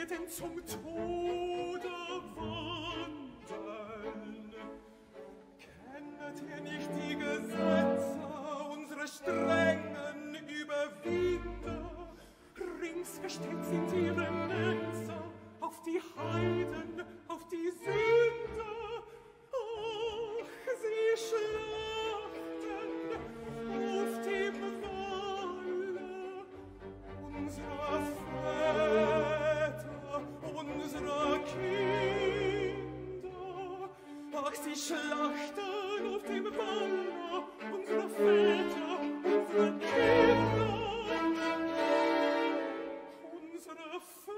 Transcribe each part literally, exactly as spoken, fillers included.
täten zum Tode wandeln. Kennet ihr nicht die Gesetze, unsere strengen Überwinder? Rings gesteckt sind ihre Netze auf die Heiden, auf die Sünder. Ach, sie schlachten auf dem Walle unserer Väter, unserer Kinder. Ach, sie schlachten auf dem Walle unserer Väter, unserer Kinder. Unsere Väter.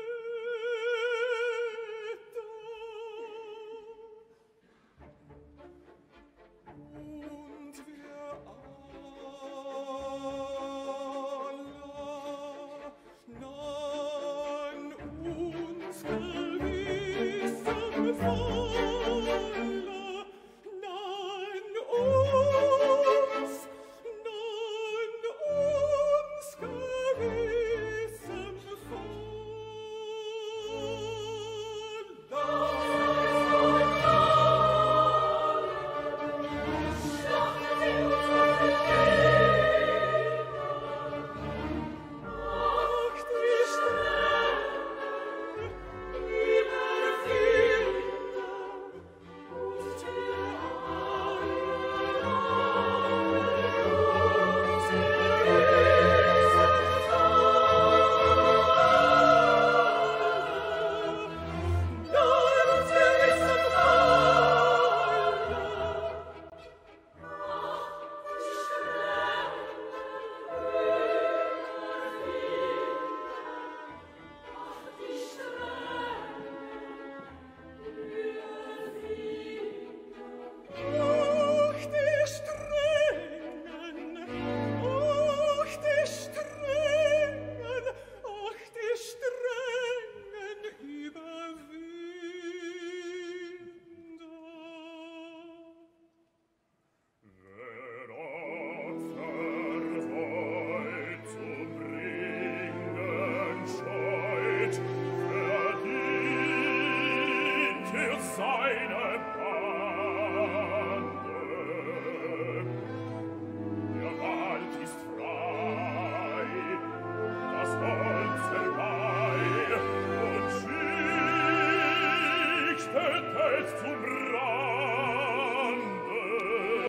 Und wir alle,